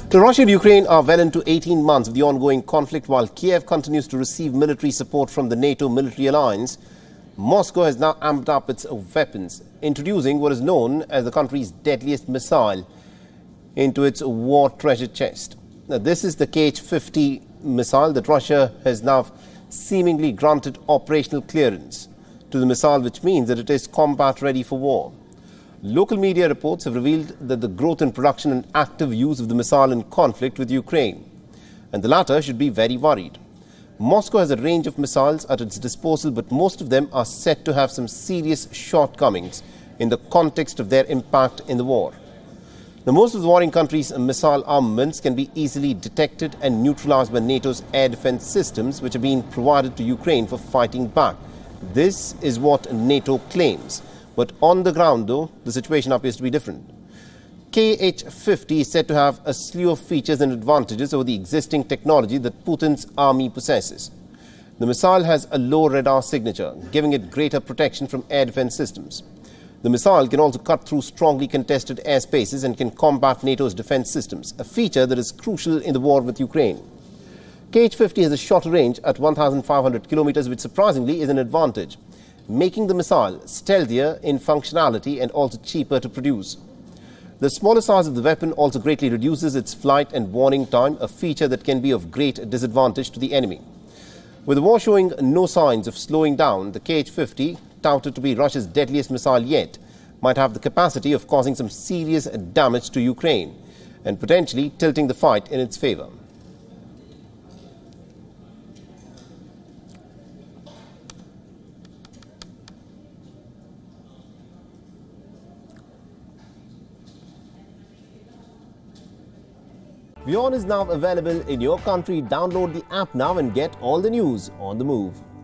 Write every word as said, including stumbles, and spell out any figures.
To Russia and Ukraine are well into eighteen months of the ongoing conflict. While Kiev continues to receive military support from the NATO military alliance, Moscow has now amped up its weapons, introducing what is known as the country's deadliest missile into its war treasure chest. Now, this is the K H fifty missile that Russia has now seemingly granted operational clearance to the missile, which means that it is combat ready for war. Local media reports have revealed that the growth in production and active use of the missile in conflict with Ukraine, and the latter should be very worried. Moscow has a range of missiles at its disposal, but most of them are said to have some serious shortcomings in the context of their impact in the war. Now, most of the warring countries' missile armaments can be easily detected and neutralized by NATO's air defense systems, which are being provided to Ukraine for fighting back. This is what NATO claims. But on the ground, though, the situation appears to be different. K H fifty is said to have a slew of features and advantages over the existing technology that Putin's army possesses. The missile has a low radar signature, giving it greater protection from air defense systems. The missile can also cut through strongly contested airspaces and can combat NATO's defense systems, a feature that is crucial in the war with Ukraine. K H fifty has a shorter range at one thousand five hundred kilometers, which surprisingly is an advantage, making the missile stealthier in functionality and also cheaper to produce. The smaller size of the weapon also greatly reduces its flight and warning time, a feature that can be of great disadvantage to the enemy. With the war showing no signs of slowing down, the K H fifty, touted to be Russia's deadliest missile yet, might have the capacity of causing some serious damage to Ukraine and potentially tilting the fight in its favor. WION is now available in your country. Download the app now and get all the news on the move.